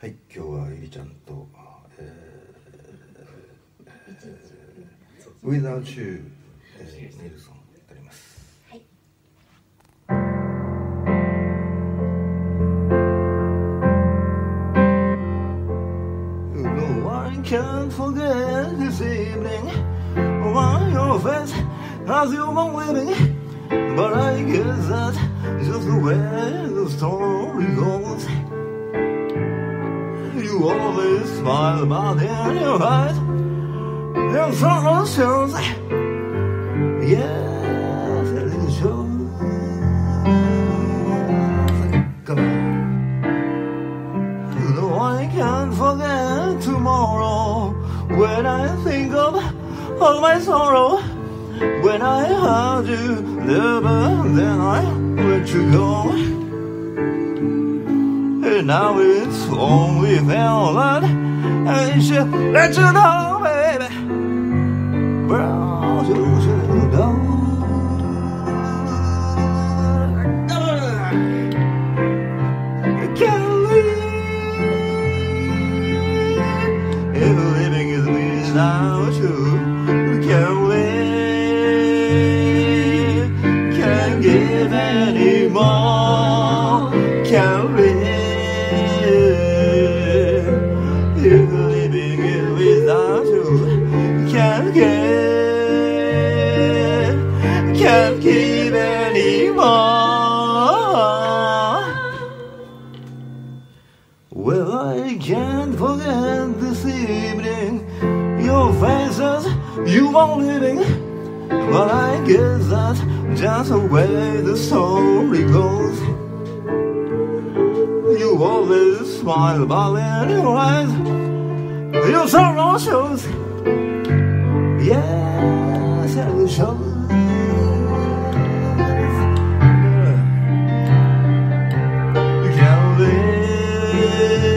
はい、今日はゆりちゃんと、ウイザウトユー、ニルソン歌います。はい。No, I can't forget this evening on your face as you were living, but I guess that's just the way the story goes. You always smile, but in your eyes your sorrow shows. Yes, it shows. Come on. No, I can't forget tomorrow when I think of all my sorrow. When I had you never, then I let you go. And now it's only fair that I should let you know, baby. But you should know. I can't live if living is without you. Can't live, can't give anymore. Can't live. If living is without you, can't give anymore. Well, I can't forget this evening your faces you were living, but I guess that's just the way the story goes. You always smile, but in your eyes your sorrow shows. Yes, it shows. You can't live